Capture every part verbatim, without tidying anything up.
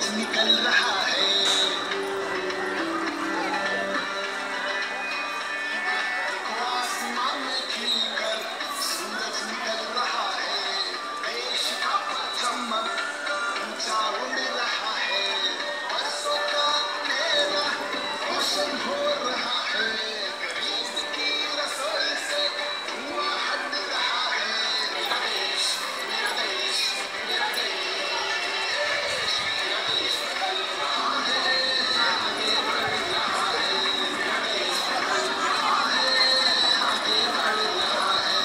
निकल रहा है। आसमान में खिलकर सूरज निकल रहा है। देश का चमक ऊंचा उड़ रहा है। बरसों का अंधेरा रोशन हो रहा है। गरीब की रसोई से धुआं हट रहा है। मेरा देश, मेरा देश, मेरा देश, मेरा देश बदल रहा है, आगे बढ़ रहा है। मेरा देश बदल रहा है, आगे बढ़ रहा है।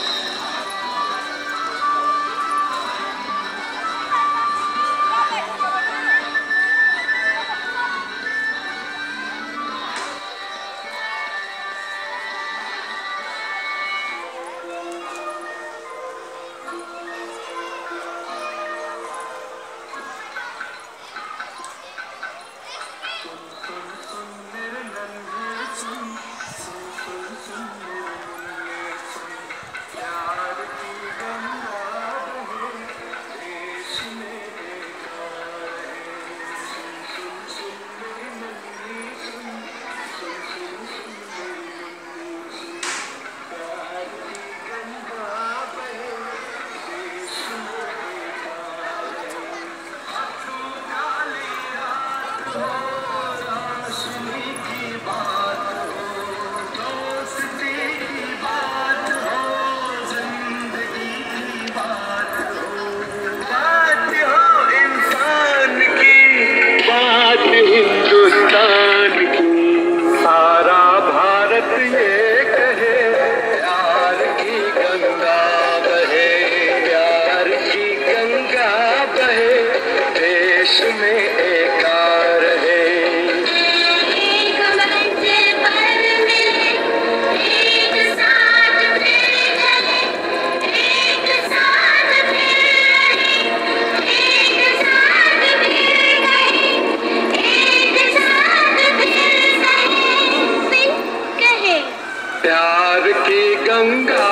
हिंदुस्तान की सारा भारत ये कहे, प्यार की गंगा बहे, प्यार की गंगा बहे, देश में एकार है। प्यार की गंगा